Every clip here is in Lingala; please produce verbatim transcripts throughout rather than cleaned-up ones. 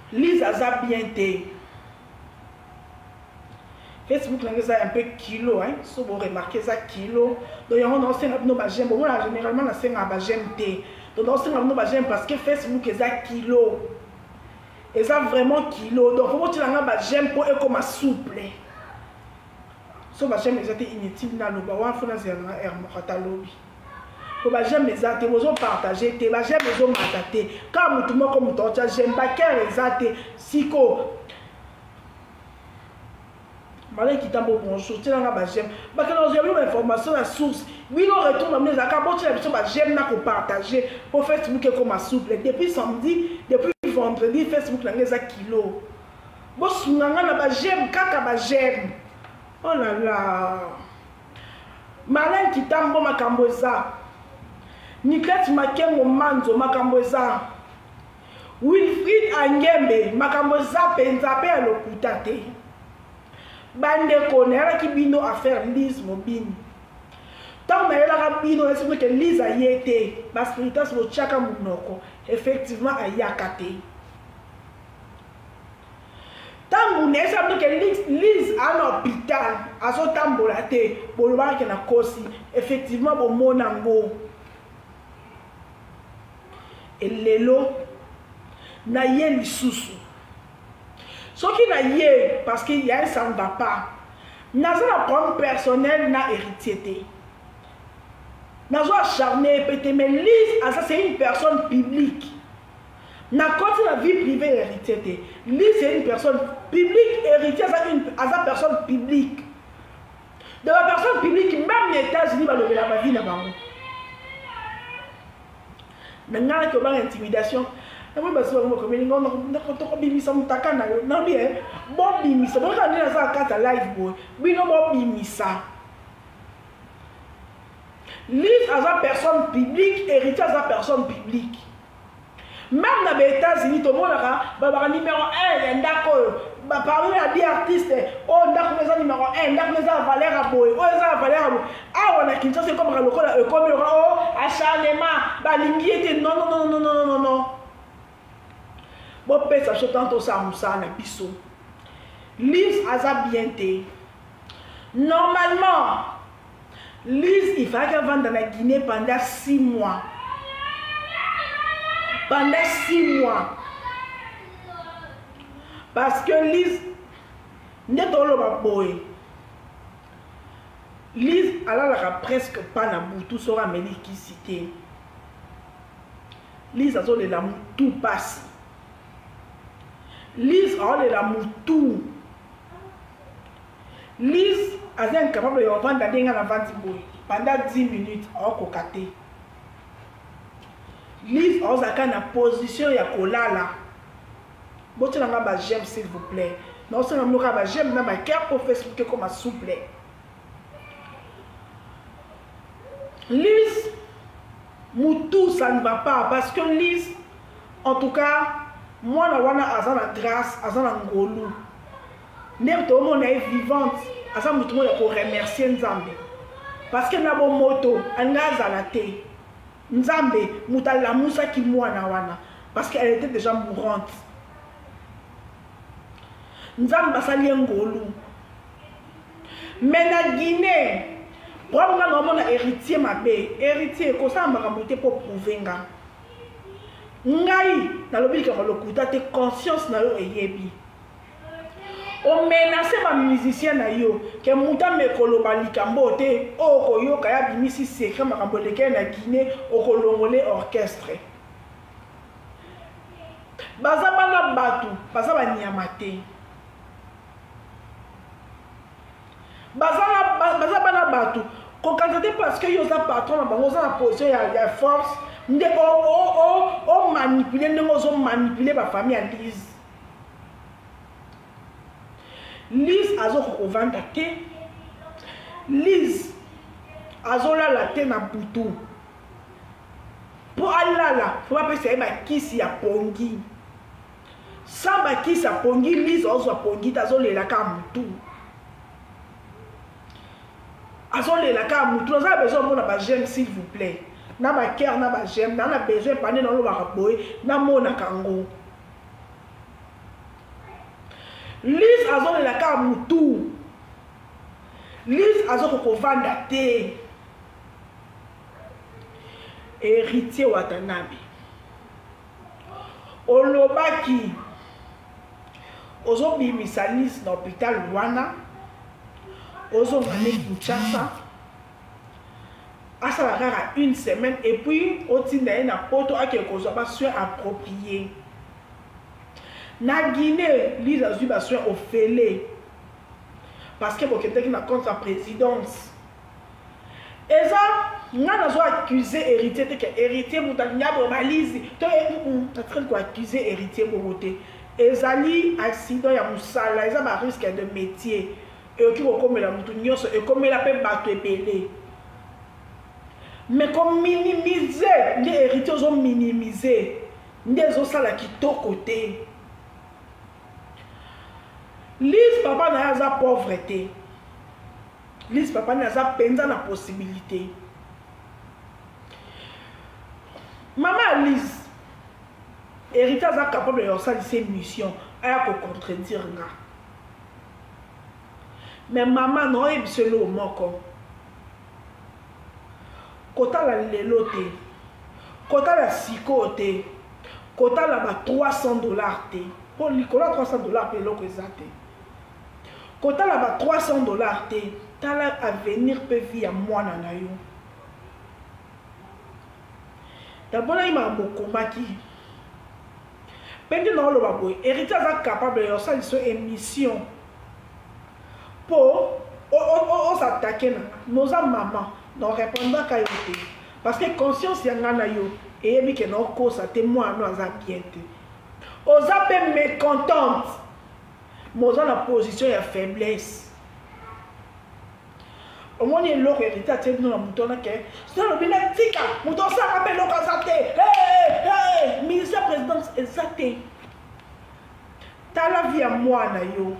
Lise aza bien té. Facebook là un peu kilo hein, si vous remarquez ça kilo. Donc on a aussi nos j'aime, bon là généralement on a c'est un j'aime té. Donc on a nos j'aime parce que Facebook est à kilo. Et ça vraiment kilo. Donc faut que tu l'as j'aime pour être comme souple. So ba j'aime exactement inutile na loba wa fona zela er mokatalobi. Faut ba j'aime exactement vous ont partagé té ba j'aime vous ont mataté. Quand mutu moko mutu ocha j'aime pas quel exactement siko. Malin qui t'a bon bonjour, tu l'as ba j'aime. Ba quand j'ai eu l'information la source, oui on retourne amener ça quand tu l'as ba j'aime na ko partager pour Facebook comme souple. Depuis samedi, depuis vendredi Facebook na ngeza kilo. Bo sunanga na ba j'aime kaka ba j'aime. Oh là là. Malin qui t'a bon makambo za. Niket makengo manzo makambo za. Wilfried Angembe makambo za penza pe lokuta te. Bande konera ki bino affaire Lise Mobini. Tant mais la bino est que Lise a yété. Ma spiritas lo chaka munoko. Effectivement a yakate. Tant vous n'êtes pas que Lise à l'hôpital, à son tambolate, pour le voir qu'il a cossi, effectivement, pour mon ango. Et l'élo, n'a yé li soussou. Ce qui n'a yé, parce qu'il y a un ça ne va pas, n'a pas compte personnel, n'a héritier. N'a pas acharné, pété, mais Lise, c'est une personne publique. N'a pas la vie privée héritier. Lise, c'est une personne publique, héritier, c'est une personne publique. De la personne publique, même les États-Unis, va lever la vie là-bas. Maintenant, il y a une intimidation. Je ne sais pas si vous avez dit que vous avez dit que vous avez dit que vous avez dit que vous avez dit que vous avez dit Lise à la personne publique, héritier à la personne publique. Même dans les États-Unis, tout le monde a numéro un, parmi les artistes, oh, d'accord, numéro un, d'accord, Valère Aboy, oh, Valère Aboy. Ah, on a quitté, c'est comme le comme le oh, acharnement, balingi était non, non, non, non, non, non, non. Bon, peut-être ça, je tente ça, Moussa, na biso. Lise a ça bien té. Normalement, Lise, il fallait qu'elle vende dans la Guinée pendant six mois. Pendant six mois. Parce que Lise, n'est pas le boy. Lise, elle a presque pas na boutou, sera mêlée qui cité. Lise, elle a la tout passe. Lise, elle a la moutou. Lise, elle est incapable de vendre dans la vente pendant dix minutes, elle a cocaté. Lise, elle a une position ya kolala. Bon, tu n'as pas j'aime s'il vous plaît. Non, c'est un pas j'aime dans ma carte pour Facebook comme souple. Lise, moutou, ça ne va pas parce que Lise, en tout cas, moi, je suis en grâce, je suis en ngolou. Même tout le monde est vivante, je suis pour remercier Nzambe. Parce que na bon moto, anaza la té. Nzambe, mutala musa ki mwana wana. Parce qu'elle était déjà mourante. Nzambe basali ngolou. Mais na Guinée, pour moi, na héritier mabé, héritier, ko sa makamote pour prouver nga. Ngai, na lobi ke lokuta te conscience na yo eyebi. On menace ma musicien na yo que muta me koloba likambo te o koyo kaya bimisi secret makambo leke na Guinée o kolongole orchestre. Baza bana batu, baza banyama te. Baza baza bana batu, ko kantate parce que yo za patron na bango za na position ya ya force, nde o o o o manipuler ndenge zo manipuler ba famille à Lise. Lise azo kovanda te. Lise azo la la te na butu. Pour alala, faut pas penser ba kisi ya pongi. Sans ba kisi ya pongi, Lise azo pongi tazo le la ka mutu. Azo le la ka mutu, on a besoin de ba j'aime s'il vous plaît. Na ba cœur na ba j'aime, na na besoin pané dans le baraboy, na mona kango. Lise azolelaka ya mutu. Lise azokovanda te. Héritier Watanabe. Olobaki ozobimisa Lise na hôpital wana. Ozongane Kinshasa. Asala kaka une semaine et puis otinda ye na poto ake kozwa ba soin approprié. Na Guinée, Lise azwi ba soin ofele. Parce que bokendeki na contre la présidence. Eza nga nazo accuser héritier te que héritier mutanyabo balise to en train de accuser héritier bobote. Ezali accident ya musala, eza ba risque de métier. Et qui okomela mutu nyonso et comme la pe bato epele. Mais comme minimiser, les héritiers ont minimisé. Les autres là qui t'ont côté. Lise papa n'a pas de pauvreté. Lise papa n'a pas de la possibilité. Maman Lise, héritier est capable de faire ses missions. Elle a contredire. Mais maman n'a pas besoin de moko. Kota la lelote, kota la sikote, kota la ba trois cents dollars te. Pour Nicolas trois cents dollars pe loko ezate. Kota la ba trois cents dollars te. Tala avenir pe via mwana na yo. D'abord il m'a bokomaki. Pende na lo ba boy, héritier est capable de faire une émission pour on s'attaquer na nos maman. Non répondant qu'à yote parce que conscience yangana yo et bien que non cause à témoin nous a bien te aux appels mécontente moi dans la position de faiblesse au moins il l'autre hérité à tenir dans la mouton là que c'est le bien tika mouton ça rappelle le casate hey hey ministre présidence exact ta la vie à moi na yo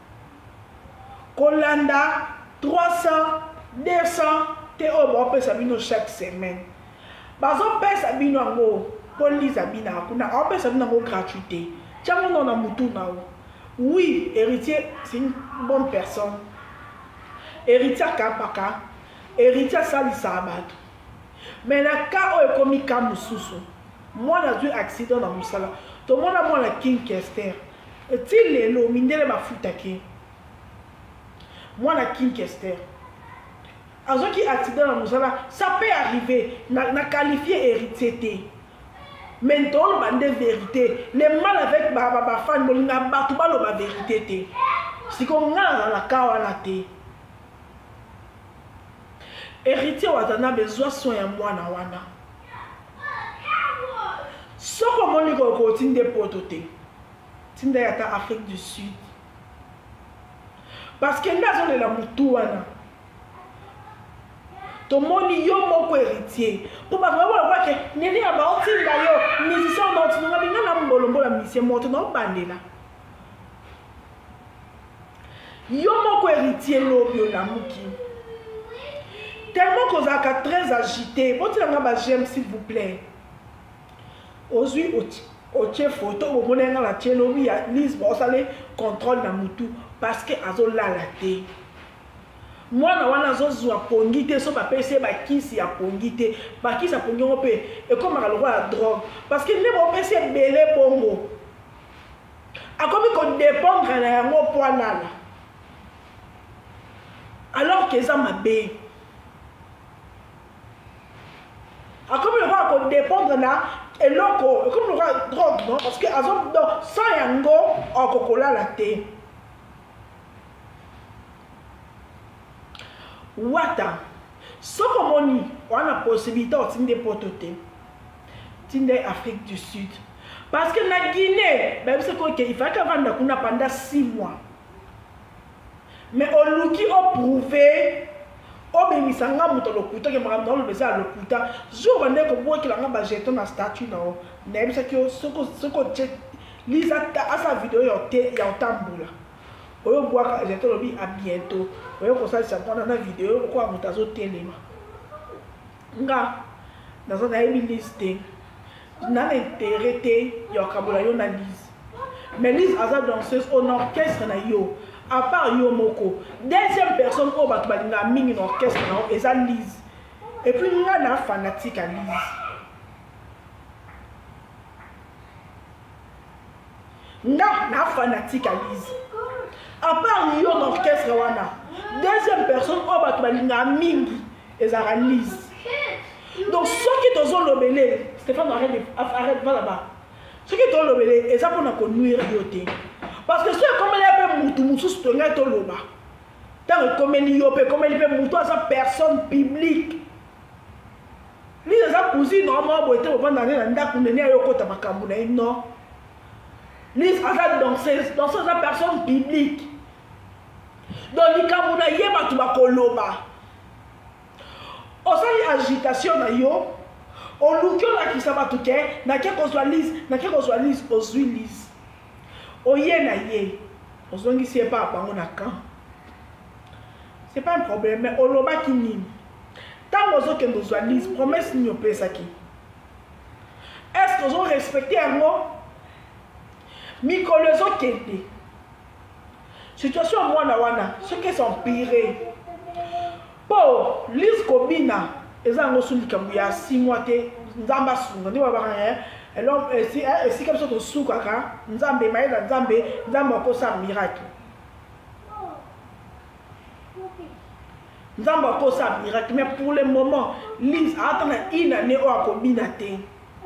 Kolanda trois cents deux cents te o bo pesa bino chaque semaine. Bazo pesa bino ngo police abina kuna o pesa bino ngo gratuité. Tiens mon na mutu na o. Oui, héritier c'est une bonne personne. Héritier kapaka, héritier sali sabat. Mais na ka o ekomi ka mususu. Moi na eu accident na musala. To mona moi la King Kester. Ti lelo mindele ba futaki. Moi la King Kester. Azo qui accident dans Moussala, ça peut arriver, na, na qualifié héritier. Maintenant, on a des vérités. Les mal avec ma ma fan, on a battu la vérité. Si on a la kawana te. Héritier watana besoin soin à moi na wana. So comment les go tinde potote. Tinde yata Afrique du Sud. Parce que là on est la mutu wana. Ton moni yo moko héritier pour pas vraiment voir que nene ya ba otinga yo musicien na otinga binga na mbolombo la musicien moto na bandela yo moko héritier lobio la muki tellement qu'on a très agité moto nga ba j'aime s'il vous plaît ozui o tie photo o monenga la tie lobi ya Lise bo sale contrôle na mutu parce que azola la té. Moi, je suis pongité, so ba pese ba kisi ya pongité, ba kisi ya pongo pe et comme à la drogue parce que ne bo pese belé bongo. A comme qu'on dépendre na yango poana. Alors que ça m'a bé. A comme le va qu'on dépendre na et loko, comme le drogue non parce que azom non sans yango o kokola la té. Wata, ce qu'on on a la possibilité de tinde potote, tinde Afrique du Sud. Parce que la Guinée, même c'est quoi qu'il faut qu'avant qu'on a pendant six mois. Mais on nous qui a prouvé, on a mis ça dans le couteau, que madame dans le besoin le couteau. Je vous dis que vous qui l'avez bâché dans la statue là, même c'est que ce que ce que Lise à sa vidéo il y a un tambour là. Oyo boaka j'étais lobby à bientôt. Oyo ko ça ça prendre na vidéo ko amutazo telema. Nga dans un aimi liste. Na intérêt yo kabola yo na Lise. mais Lise aza danseuse au orchestre na yo à part yo moko deuxième personne au bato balinga mingi na orchestre na eza Lise et puis nga na fanatique à Lise nga na fanatique à Lise à part yo na orchestre wana deuxième personne au bato balinga mingi eza Lise donc ceux qui t'ont lobelé Stéphane arrête arrête va là-bas ceux qui t'ont lobelé et ça pour nous nuire yoté parce que ceux comme les peu moutou moutou se tenir to loba tant comme les yopé comme les peu moutou à sa personne publique lui les a posé normalement pour être au vent dans les ndak pour venir au côté makambu non lui à sa danseuse danseuse à personne publique donc les kamuna yeba tu ba koloba osali agitation na yo olukio la kisaba tuke na ke kozwa Lise na ke kozwa Lise ozwi Lise oye na ye ozongi si pas bango na kan c'est pas un problème mais oloba ki nini tant ozo ke kozwa Lise promesse ni opesa ki est-ce que ozo respecter yango mikolo zo kende situation mwana wana ce qui s'empirer po Lise Kobina eza ngo suli kambu ya six mois te nzamba sunga ndi baba hein alors si si comme ça to suka ka nzambe maïla nzambe nzamba ko sa miracle nzamba ko sa miracle mais pour le moment Lise attend une année au Kobina te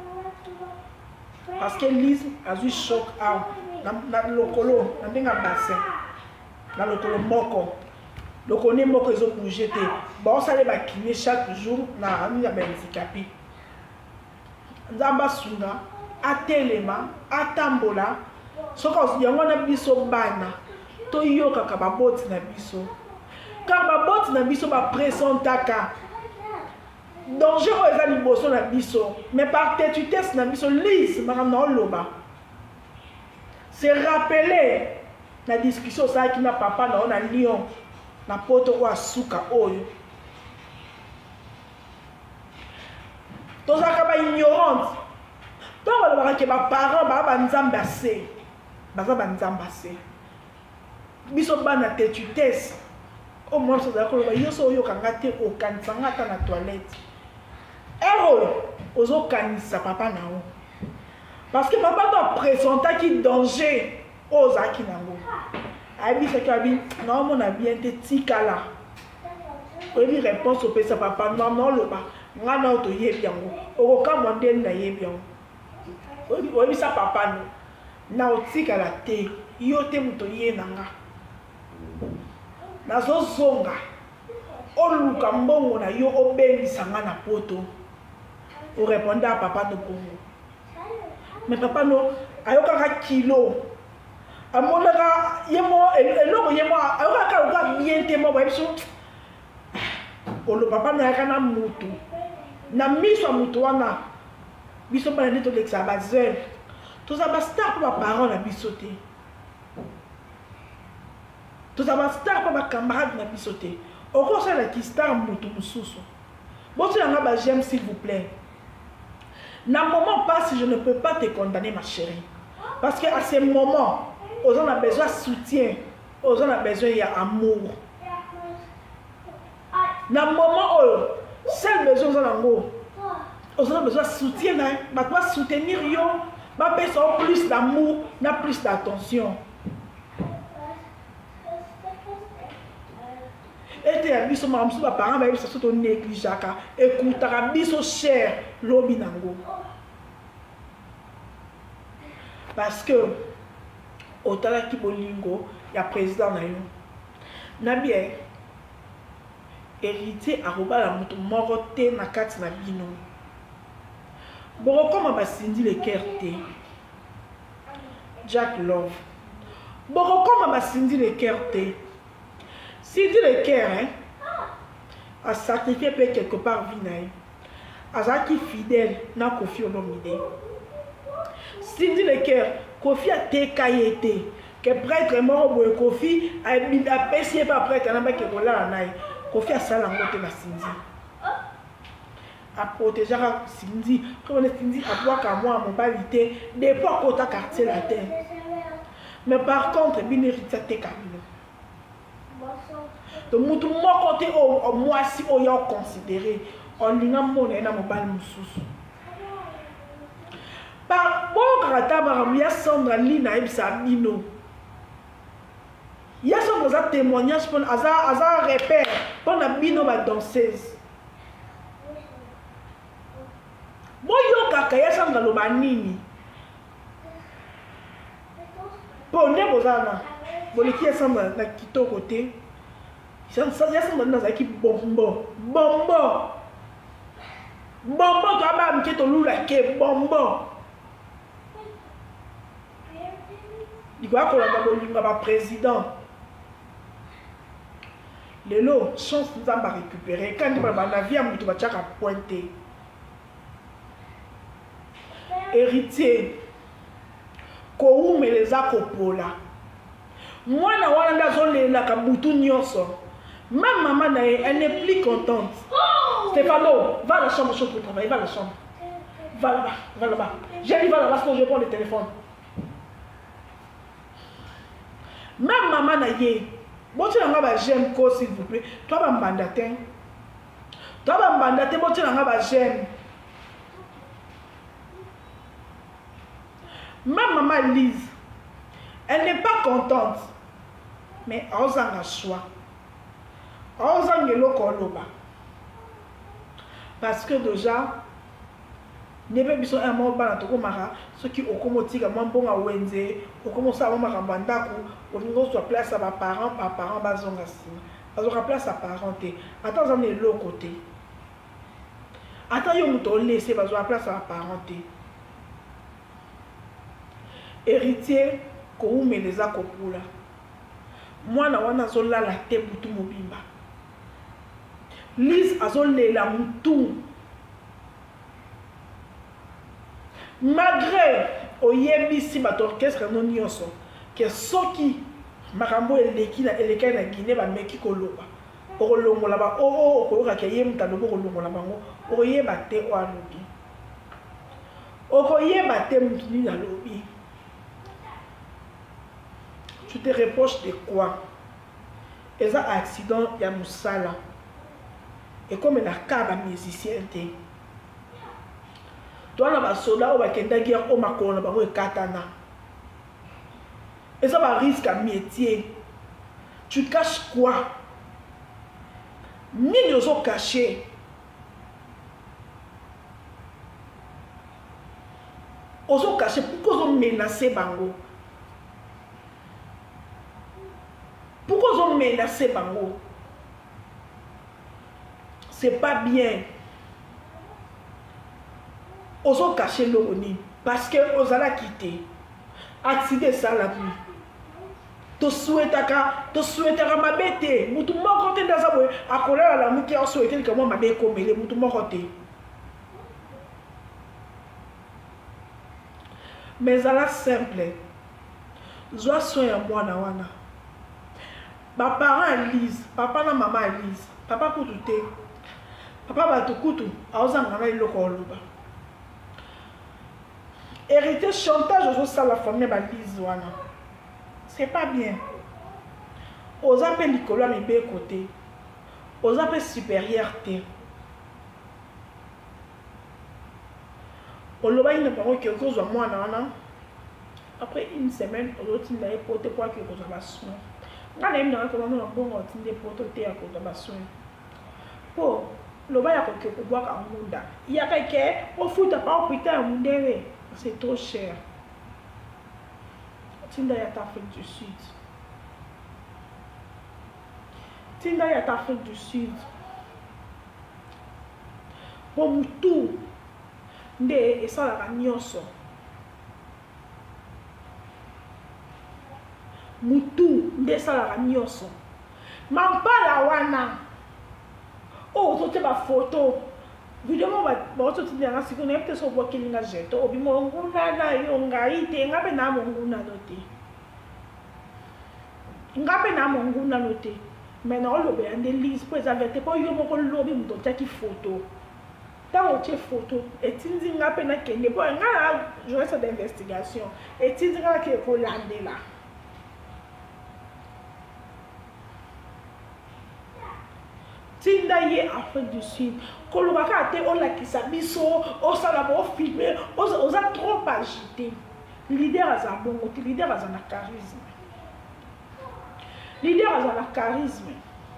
parce que Lise a eu choc à na lokolo na ndenga bassin na lokolo moko donc on est mort qu'ils ont bougé bon ça les va kiné chaque jour na ami ya handicapé nzamba sunga atelema atambola soko yango na biso bana to yoka ka baboti na biso ka baboti na biso ba présentaka danger o eza liboso na biso mais par tête na biso Lise makamna loba c'est rappeler la discussion ça qui na papa na on a Lyon na poto wa suka oyo tozaka ba ignorante donc on va que ba parents ba ba nzamba se baza ba nzamba se biso bana tetutesse au moins ça da ko ba yoso oyo kanga te o kansanga ta na toilette ero ozo kanisa papa na o parce que papa doit présenter qui danger aux aki nango abi ce kabi non mon bien te tikala obi réponse au pesa papa non non le ba ngana to yebi yango o ka model na yebi yango obi obi sa papa no na o tikala te yo te muto ye nanga na zo zonga oluka mbongo na yo obengisa nga na poto o répondre à papa no bongo mais papa no ayoka ka kilo amonaka yemo eloko yemo ayoka ka bien te mo ba biso olo papa na kana mutu na miso mutu wana biso ba neto lexa bazel to za ba star pa parents na biso te to za ba star pa ba camarade na biso te oko sa la ki star mutu mususu bon tu nga ba j'aime s'il vous plaît na moment passe je ne peux pas te condamner ma chérie parce que à ce moment on a besoin de soutien on a besoin d'amour na moment où seul besoin d'amour on a besoin de soutien on doit soutenir yo ba besoin plus d'amour na plus d'attention et te abiso ma msu ba parents ba biso to négligeaka écoute abiso cher lobi nango parce que otala ki bolingo ya président na yo na bien héritier aroba la moto moko te na kati na bino boko koma basindi le cœur te Jack Love boko koma basindi le cœur te Sindi le cœur hein a sacrifié peut quelque part vinaï azaki fidèle na Kofi Olomide Sindi le cœur Kofi a te kayete que prêtre mort boy Kofi a a payé pas prêtre na ba ke kola na Kofi a sala ngote na Sindi a protéger Sindi comme Sindi a toi ka moi mobalité des fois kota quartier la terre Mais par contre, il hérité te camino. Donc, mutu mo côté au moi si o yo considéré, on linga mona na mobile mususu. Par bon grata baram ya Sandra Lina ebisa bino. Ya son za témoignage pour aza aza repère pour na bino ba danseuse. Boyo kaka ya Sandra lo banini. Pone bozana. Boliki ya Sandra na kito côté. Ça ya Sandra na za ki bombo. Bombo. Bombo to aba mketo lula ke bombo. Il va qu'on a président. Le lot, chance nous a récupéré. Quand nous avons la vie, nous avons pointé. Héritier. Kou me les a copola. Moi, na wana zone la kabutu nyoso. Même maman, elle n'est plus contente. Stéphano, va à la chambre pour travailler. Va à la chambre. Va là-bas. Va là-bas. J'ai dit, va là-bas, je prends le téléphone. Même maman na ye, bon tu n'as pas j'aime quoi s'il vous plaît. Toi va m'bandater. Toi va m'bandater, bon tu n'as pas j'aime. Même maman Lise, elle n'est pas contente. Mais on a un choix. On a un choix. Parce que déjà, ne pas besoin un mot bana toko mara ceux qui au komotika moi bon à wenze au commence à mama rambanda ko au niveau soit place à ma parents par parents bazonga sima bazonga place à parenté attends on est l'autre côté attends yo muto laisser bazonga place à parenté héritier ko ume les akopula moi na wana zola la te butu mobimba Lise azole la mutu. Malgré oyebi si bato orchestre non nyonso que soki makambo eleki na eleka na Guinée ba meki koloba okolongola ba o o okoyoka ke yemta lobo kolongola bango oyeba te o alobi okoyeba te mutuni na lobi. Tu te reproches de quoi? Et un accident ya musala et comme la caba musicien te toi na ba soda o ba kenda guerre o makona ba mo katana et ça va risque à métier. Tu caches quoi? Mille os cachés. Os cachés pourquoi ils ont menacé bango? Pourquoi ils ont menacé bango? C'est pas bien. Ils ont caché l'oroni parce que ils ont quitté. Accident ça la vie. Tu souhaites que tu souhaites que ma bête, mutu mo côté dans ça boy, à colère la mutu a souhaité que moi ma bête comme les mutu mo côté. Mais à la simple. Joie soin à moi na wana. Ba parents Lise, papa na maman Lise, papa kututé. Papa ba tukutu, aozanga na iloko loba. Hériter chantage aux ça la famille ba Lise wana. C'est pas bien. Aux appels Nicolas mais bien côté. Aux appels supériorité. On le voit une parole qui cause à moi nana. Après une semaine, on autres n'a porté quoi que cause à soin. On a même dans comment on a bon on des porter à cause à soin. Pour le voit que pour boire en monde. Il y a quelqu'un au foot pas au putain monde. C'est trop cher. Tinda ya Afrique du Sud. Tinda ya Afrique du Sud. Bon tout. Nde et ça la nyonso. Mutu nde ça la nyonso. Mam pas la wana. Oh, tu te ma photo. Vidéo ba ba to tinda na siku na peut-être so bo kilinga jeto. Obi mo nguna na yo ngai te ngabe na mo nguna dote. Ngabe na mo nguna dote. Mais non le be ande Lise pour avertir pour yo mo ko lobi mo to taki photo. Tant que photo et tinzi ngabe na kende bo ngala je reste d'investigation et tinzi ngala ke ko lande là. ye Afrique du Sud kolobaka ate olakisa biso osala bofilme oza trop agité leader aza bongo te leader aza na charisme leader aza na charisme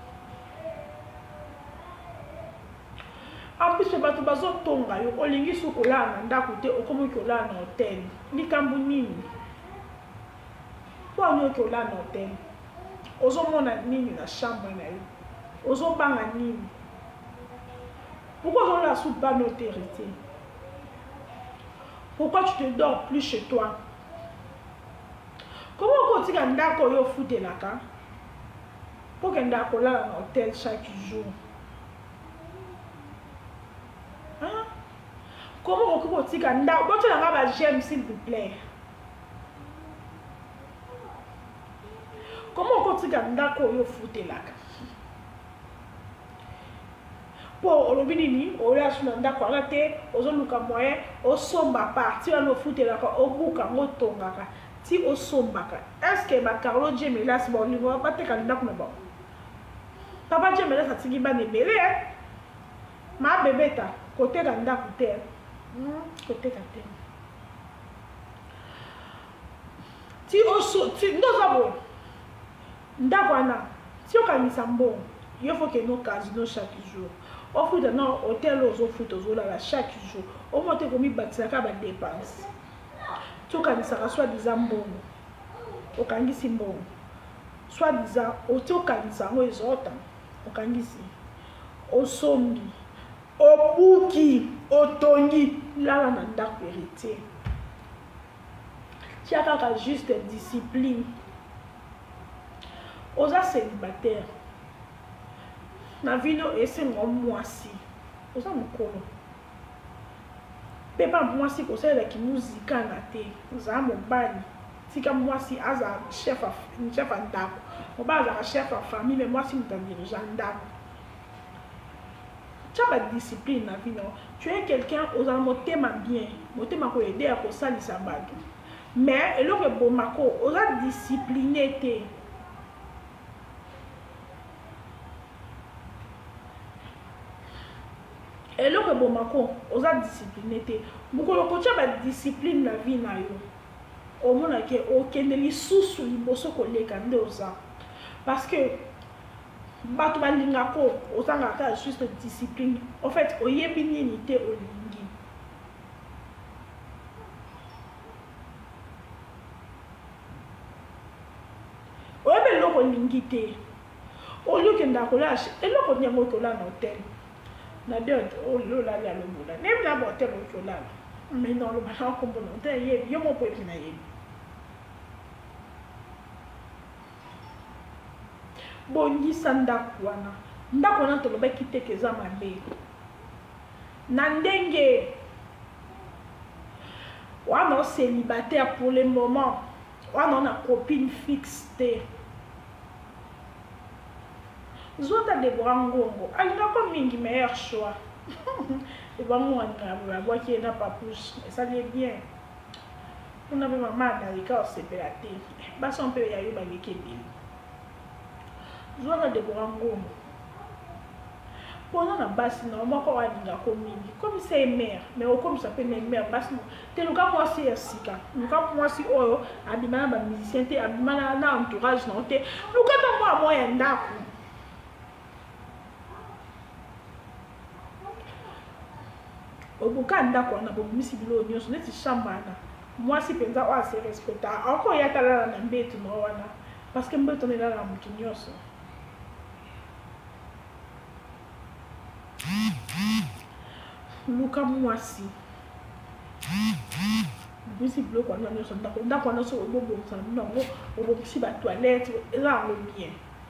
en plus bato bazotonga yo olingi soki olala na ndako te okomoki olala na hotel likambo nini po anyoki olala na hotel ozomona nini na chambre na yo ozobanga nini pourquoi on la soupe pas notre héritier pourquoi tu te dors plus chez toi comment on dit que ndako yo futelaka pour que ndako là dans hôtel chaque jour hein comment on dit que ndako bon tu la va j'aime s'il vous plaît comment on dit que ndako yo futelaka pour olobinini oya suna ndako ngate ozoluka moyen osomba parti wana ofutelaka obuka ngotongaka ti osombaka est-ce que ba Carlo Gemelas bon niveau pas te candidat comme bon papa Gemelas atiki ba nebele ma bebeta côté candidat côté côté côté ti oso ti ndoza bo ndako wana ti okanisa mbongo il faut que nos casinos chaque jour au foot dans hôtel aux foot aux là chaque jour au moins te commis bâtir ka ba dépense tu kanisa ka soit disant mbongo okangisi mbongo soit disant oto kanisa ngo ezota okangisi osombi obuki otongi lala na ndako héritier tiaka ka juste discipline oza célibataire na vino ese ngo mwasi oza mukolo pepa mwasi kosala ki muzika na te oza mobali tika mwasi aza chef a chef a ndako mobali aza chef a famille mais mwasi muta dirigeant ndako tu as la discipline na vino tu es quelqu'un oza motema bien motema ko aider à kosalisa bato mais eloko bomako oza discipliné te et là que bon mako oza discipliné te bukolo ko ba discipline na vie na yo o mona ke o kendeli susu liboso ko leka nde oza parce que bato balinga ko oza ngaka juste discipline en fait oyebi nini te olingi oyebi loko lingi te o luke ndako la eloko nyango ko la na hotel na deux oh là là le boula même la boîte au là mais dans le ballon comme bon on est yo mon pote na yebi bongi sanda kwana ndako na to loba kiteke za mabe na ndenge wana célibataire pour le moment wana na copine fixe te Zota de Brangongo, elle n'a pas mis meilleur choix. Et bon, on a voix qui n'a pas poussé, ça l'est bien. On avait maman dans les cas, c'est pélaté. Bah, son père y a eu ma vie qui est bien. Zota de Brangongo. Pendant la basse, non, moi, quand on a commis, comme c'est mère, mais comme ça peut être mère, basse, non. T'es le cas, moi, c'est Sika. Le cas, moi, c'est oh, abimana, ma musicien, t'es abimana, na entourage, non, t'es. Le cas, moi, moi, un d'accord. Obuka ndako na bomisi bilo nyonso neti chambana mwasi penza wa se respecta encore ya tala na mbetu no wana parce que mbetu ne la mutu nyonso luka mwasi bomisi bilo kwa nyonso ndako ndako na so obobo sa ndongo obomisi ba toilette eza ngo bien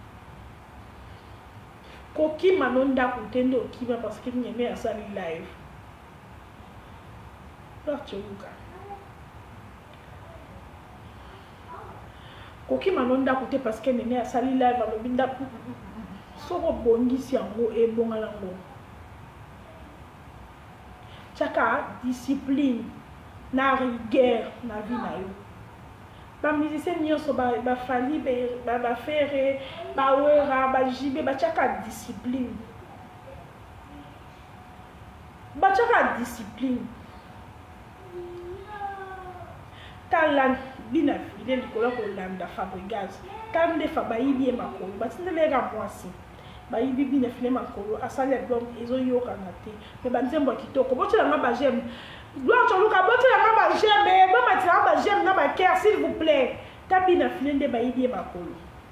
koki manonda kutendo kiba parce que nyeme asali live koki manonda kote parce que nene asali live alobinda soko bongisi yango ebonga nango chaka discipline na rigueur na vie na yo ba musicien nyonso ba ba fali ba ba fere ba wera ba jibe ba chaka discipline bachaka discipline tala bina fide likolo kolanda Fabregas tande fa bayibi e makolo batindeleka mwasi bayibi bina file makolo asali album ezo yoka na te me banzembo kitoko botela nga ba j'aime gloire choluka botela nga ba j'aime ba matira ba j'aime na ba cœur s'il vous plaît tabina file nde bayibi e makolo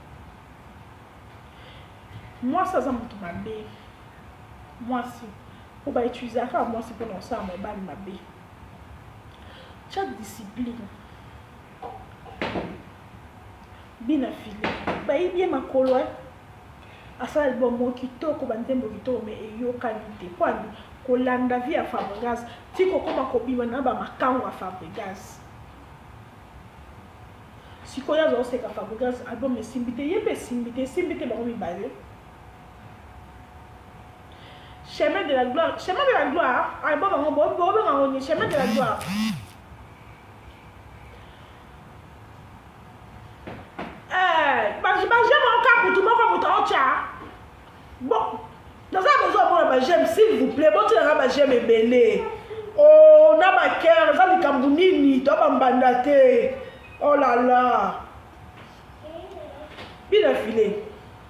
moi ça ça mutu mabe moi si pour ba utiliser aka moi si pour non ça mo ba mabe chaque discipline bina file bayibi e makolo asa album kitoko banzembo kitoko me eyo qualité kwani kolanda via Fabregas tiko koma kobima na ba makango a Fabregas sikoya zo seka Fabregas album esimbite yebe simbite simbite ba mi baye chemin de la gloire chemin de la gloire album ngo bo bo ngo ni chemin de la gloire eh ba ba j'aime encore pour tout le monde comme ça. Bon, dans un besoin pour la j'aime, s'il vous plaît, bon, tu n'as pas j'aime belé. Oh, n'a pas cœur, ça dit Kambounini, tu as pas m'bandaté. Oh là là. Bien affilé.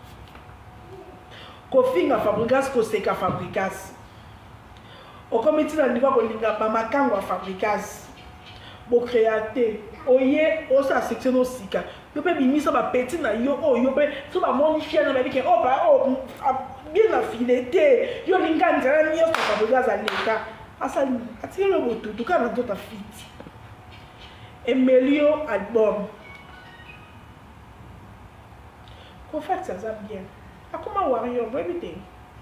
Kofi nga Fabregas, Koseka Fabregas. Au comité de niveau Kolinga, Bamakango Fabregas. Bon créateur. Oye, o sa section aussi. Yo pe bimi so ba petit na yo oh yo pe so ba monifier na ba ke oh ba oh bien affilé yo linga nzara ni yo so Fabregas aleka asali atire le botu to kana tota fit Emilio album ko fait ça ça bien akoma warrior everything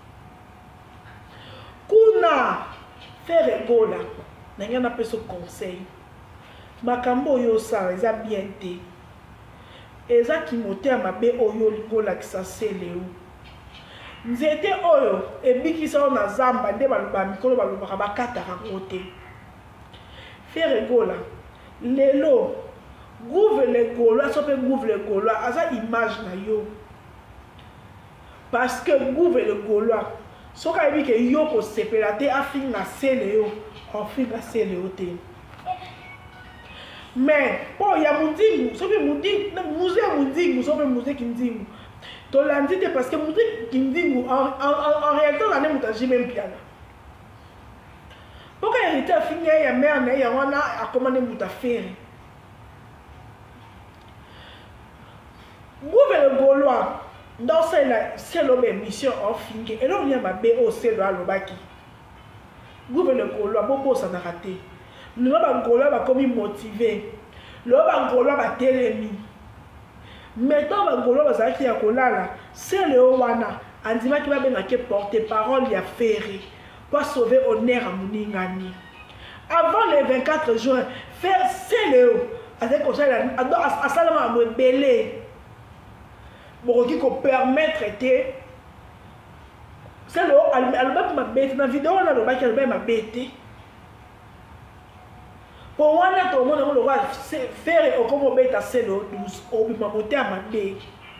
kuna faire gola na ngana peso conseil makambo yo sa eza bien te eza kimote mabe oyo lingola kisasele o nzete oyo ebikisa na zamba nde baloba mikolo baloba bakata rakote faire gola lelo gouve le golo asope gouve le golo aza image na yo parce que gouve le golo soka ebike yo ko sepela te afinga sele yo afinga sele yo te. Mais pour ya mundingu sobe mundingu na musée mundingu sobe musée kindingu to landite parce que musée kindingu en en en réalité la nem mutaji même piano pour que hérité fini ya mère na ya wana akomane mutafere gouverne gaulois dans celle c'est l'obé mission en finge et là on vient ma bé au c'est là le baki gouverne gaulois bobo ça n'a raté. Le Bangolo va comme motivé. Le Bangolo va télémi. Maintenant, Bangolo va s'arrêter à Kolala. C'est le Owana. Andima qui va bien porter parole y a ferré. Pour sauver honneur à Mouningani. Avant le vingt-quatre juin, faire c'est le avec comme ça, à Salama à me belé. Pour qu'on permettre de. C'est le album m'a bête. Dans la vidéo, on a le bac album m'a bête. Pour moi, tout le monde va faire au comme bête à celle douze au bimamoté à ma bé.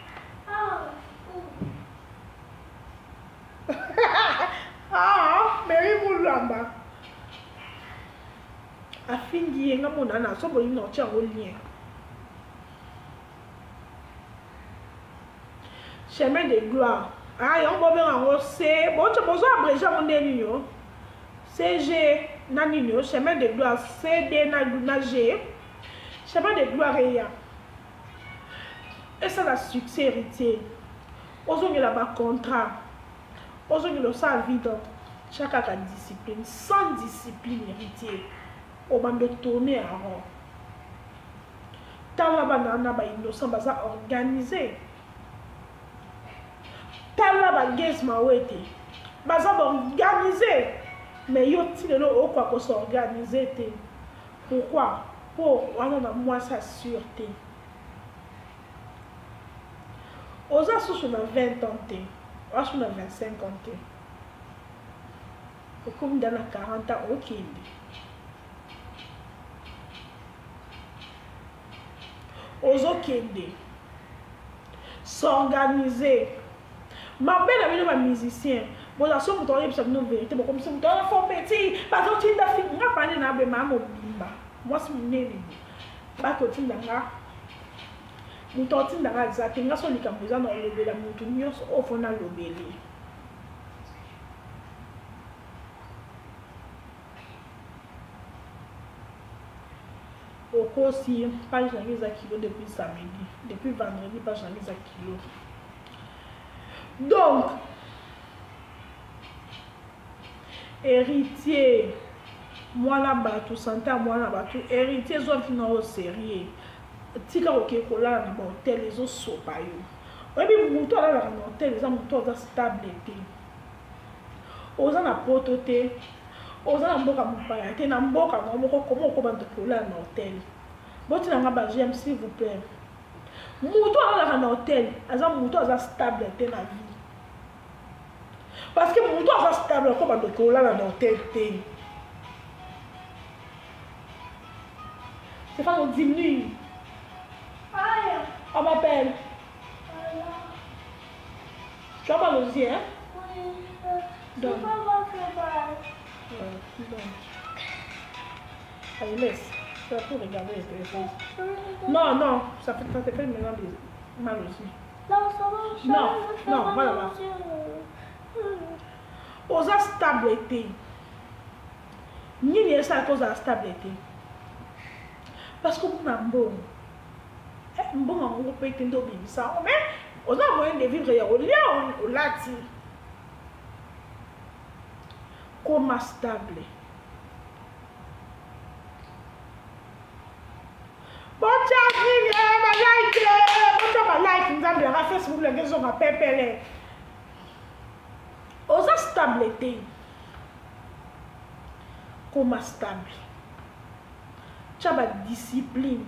Ah, Mary Moulamba. A fin d'y en a mon nana, so bon, il n'en tient au lien. Chemin de gloire. Ah, il y a un moment en c'est bon, tu peux abréger mon dénignon. C G. Nanino, chemin de gloire, C D na G, chemin de gloire et ya. Et ça la succès héritier. Osons là bas contrat. Osons le ça vide. Chacun a discipline. Sans discipline héritier. On va me tourner à rond. Tant là-bas, on a innocent, on va organiser. Tant là-bas, guess ma wete. On va organiser. Mais yo ti le lo quoi qu'on s'organiser. Pourquoi? Pour on a moins sa sûreté. Aux assos on a vingt ans, on a vingt-cinq ans. Au comme dans la quarante ans, ok. Aux okende. S'organiser. Ma belle amie de ma musicien. bon la somme toi il une vérité bon comme ça toi faut petit parce que tu n'as fini pas parler na be maman bimba moi c'est mon nez ba ko tu ndanga muto ti ndanga exact nga so likambo za na lobela mutu nyonso ofona lobeli aussi pas jamais à kilo depuis samedi depuis vendredi pas jamais à kilo donc héritier moi là-bas tout santé moi là-bas tout héritier zo fina au sérieux tika ok kola na hôtel les autres sopa yo obi muto ala na hôtel les muto za stabilité oza na pototé oza na mboka mopaya te na mboka moko comment okobanda kola na hôtel boti na nga ba j'aime s'il vous plaît muto ala na hôtel aza muto aza stable te na vie parce que muto aza stable okobanda kola na hôtel te c'est pas on diminue on m'appelle tu as mal aux yeux hein donc allez laisse tu vas tout regarder les téléphones non non ça fait ça te fait maintenant des mal aussi non non voilà là aux stabilité ni ça à cause de la stabilité parce que mon amour bon on peut être ndobim ça mais on a moyen de vivre au lion au lati comme stable bon tiens ni ma like bon ma like nous avons la Facebook les gens on pépélé aux stabilité comme stable tu as discipline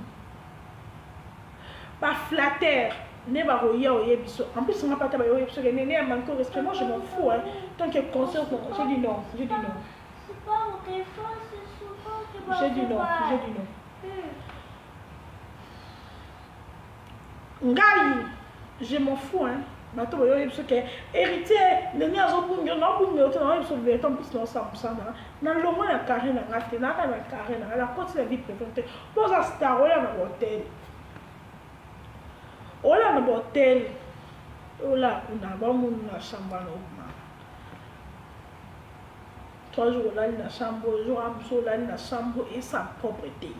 pas flatteur ne va roya oye biso en plus on n'a pas tabac oye biso les nénés à manquer au respect moi je m'en fous hein tant que conscience j'ai dit non j'ai dit non c'est pas au téléphone c'est souvent que j'ai dit non j'ai dit non ngai je m'en fous hein bato oye biso que héritier néné azo bunga non bunga autant oye biso vérité en plus non ça ça na le moins la carré na ngate na ka na carré na la côté la vie préférée pose à star oya na hôtel ola na hotel ola kuna ba mun na shamba na uma trois jours là na chambre jour am so là na chambre et sa propreté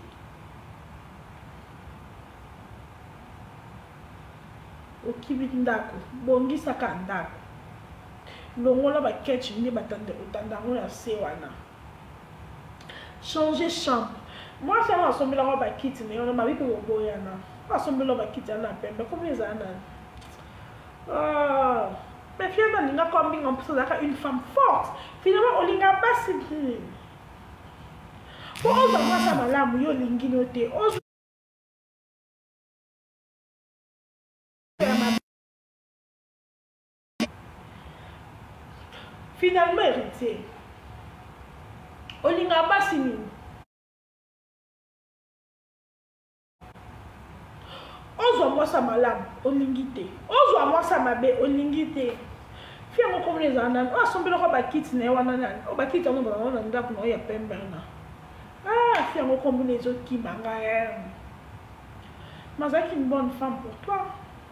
okibi ndako bongi saka ndako longola ba ketch ni batande otanda ngona se wana changer chambre moi ça va sommer la ba kit ne on ma bi ko boyana asombe ba kiti na pembe comme les ana ah mais finalement ninga comme on peut ça une femme forte finalement on linga pas si bien pour on va ça malamu yo lingi noté on finalement héritier on linga pas si bien ozo moi ça malade oningité ozo moi ça mabe oningité fi ngo comme les anan o asombelo ko ba kit ne wana nan o ba kit ono ba wana ndaku no ya pembe na ah fi ngo comme les autres qui manga mazaki une bonne femme pour toi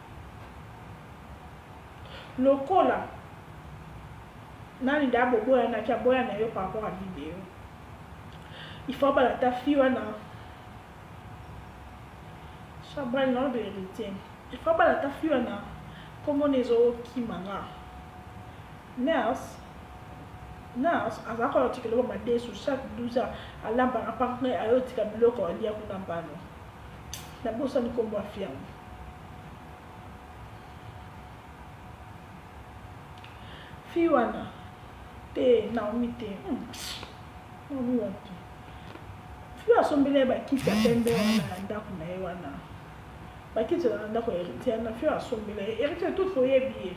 lokola nani dabo boya na kia boya na yo par rapport à vidéo il faut pas la ta fille wana Chabral non de héritier. Il faut pas la ta fille na comme on est au qui manga. Nurse. Nurse, à ça quand tu le vois ma sur chaque douze heures à l'amba à partenaire à l'autre qui a bloqué au lia pour n'empano. La bourse ni comme moi fiam. Fiwana. Te Naomi te. Naomi watu. Fiwa sombele ba kita pembe wana ndaku na ewana. Bakiti na ndako héritier na fi asombela héritier tout faut yebier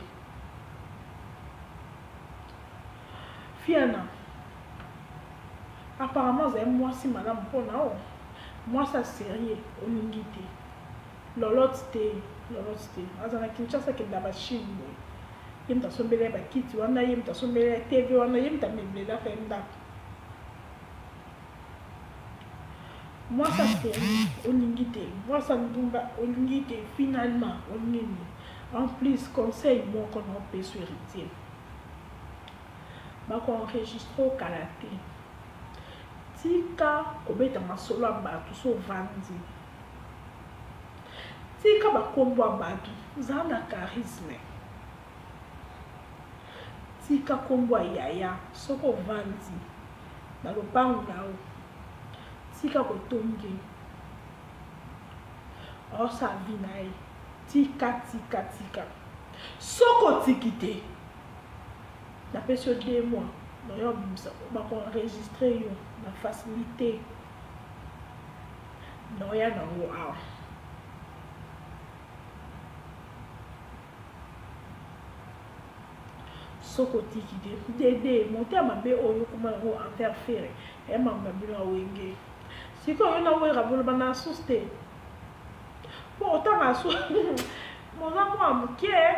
fiana apparemment c'est moi si madame pona o moi ça sérieux oningité lolote te lolote te azana kinchasa ke ndaba chimbo ye mutu asombela bakiti wana ye mutu asombela tv wana ye mutu ameblela fa ndako mwasi aseri olingi te mwasi andumba olingi te finalement onini en plus conseil moko na opeso héritier bakoenregistre okala te tika kobeta masolo ya bato so ovandi tika bakombo ya bato zala na charisme tika kombo ya yaya soko ovandi na lopango nao tika kotongi osavi na ye tika tika tika soko otiki te napesi yo deux mois nayo obimisa bakoenregistre yo na facilité naoya nango awa soko otiki te dede mote ya mabe oyo koma yango interfere ya mambo ya bino awenge sikoyo na oyo raboloba na susi te po otanga su moza mwa moke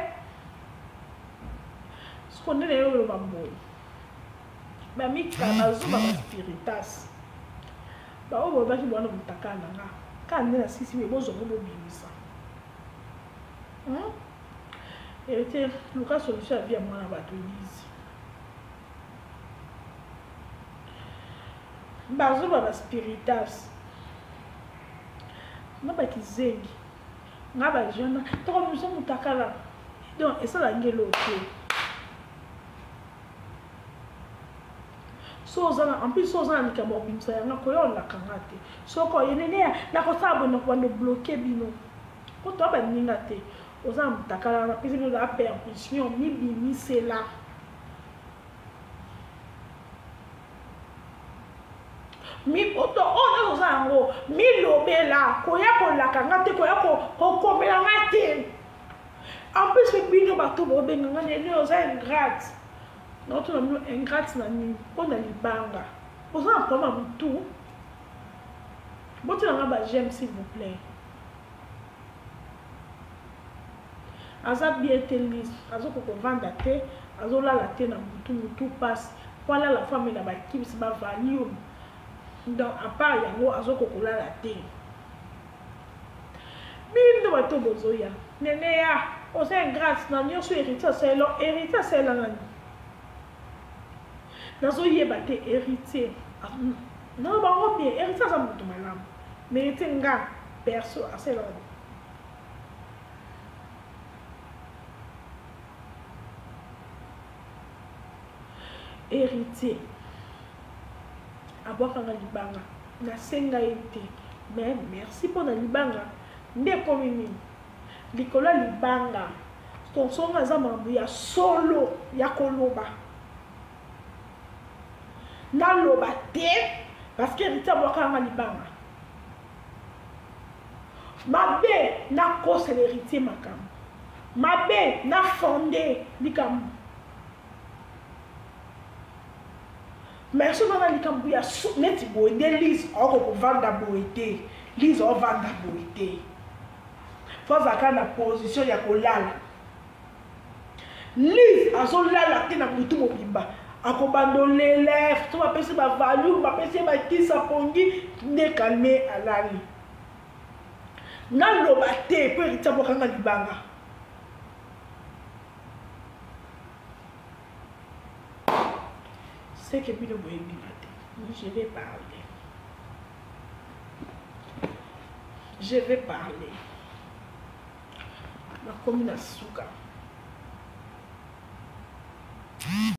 siko ndene yo oloba mboyo bamika bazoba baspiritas baoyo bolobaki bwana motaka nanga ka nde na sisi boye bozongo bobimisa ete luka solution ya vie ya mwana bato elise bazoba baspiritas nga bakizengi nga bajana toko miso motakala donc esala ngelo te so ozana en plus so ozana likambo obimisa yanga koya olakanga te soko yenene nakosala boye nakobanda bloke bino po toa baninga te ozana motakala napesi bino za percussion mibimisela mi oto oyo oza yango milobela koya kolakanga te koya kokomelanga te en plus pe bino bato bobenganga nene oza ingrate naotuna bino ingrate na nini mpo na libanga oza na problème ya motu botelanga bageme s'il vous plaît aza bien te lise azokokovanda te azolala te na motu motu pasi po alala femme na bakibisi bavalium donc à part yango azokokolala te bino bato bozoya nene ya oza ingrate na nyonso héritier aselo héritier asela nani nazoyeba te héritier na bango bien héritier aza moto malamu mérite nga perso asela nani héritier abwakanga libanga nasenga ye te mais merci mpo na libanga nde ekomi nini likolo ya libanga tonsonga aza mambo ya solo ya koloba naloba te parce que héritier abwakanga libanga mabe nakosela héritier makambo mabe nafonde likambo merci nana likambo ya neti boye nde lise okokovanda boye te lise ovanda boye te fo azalaka na position ya kolala lise azolala te na motu mobimba akobanda olele so bapesi bavalu bapesi bakisa pongi nde kalme alali naloba te mpo héritier abwakanga libanga c'est que bino boyebi te je vais parler je vais parler nakomi na suka